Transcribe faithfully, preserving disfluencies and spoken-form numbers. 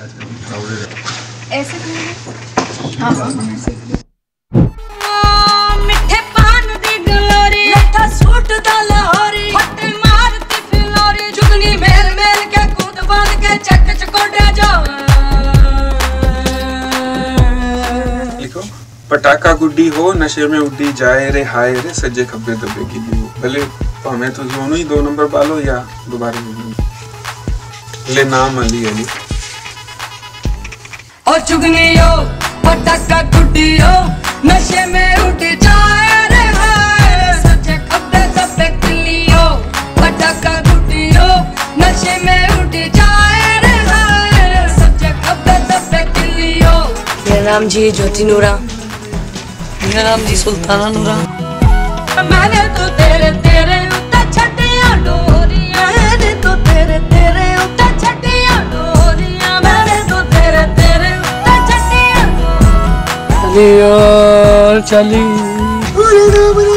ऐसे हाँ मिठे पान दी गलोरी लट्ठा सूट दा लाहौरी फटे मारती फिलोरी जुगनी मेल मेल के कूद बांध के चक चकोड़ा जावा लिखो पटाखा गुड्डी हो नशे में उड्डी जाए रे हाय रे सज्जे खब्बे दबे की भी भले हमें तो दोनों ही दो नंबर पालो या दोबारा ले नाम अली अली और चुगनियो पटाखा गुड्डियो नशे में उड़ जाए रे हाय सच्चे खब्बे दबे किलियो पटाखा गुड्डियो नशे में उड़ जाए रे हाय सच्चे खब्बे दबे किलियो। मेरा नाम जी ज्योति नूरा, मेरा नाम जी सुल्ताना नूरान। मैंने तो तेरे तेरे उत्ते छटिया डोरियां मैंने तो तेरे तेरे उत्ते छटिया डोरियां मैंने तो तेरे तेरे उत्ते छटिया चली और चली